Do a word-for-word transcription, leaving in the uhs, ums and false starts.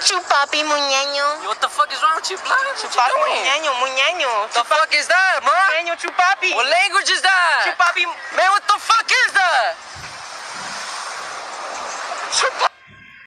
Chupapi Muñeño. Yo, what the fuck is wrong with you, blood? What you Chupapi doing? Muñeño, Muñeño. The fuck is that, man? Muñeño Chupapi. What language is that? Chupapi. Man, what the fuck is that? Chupapi.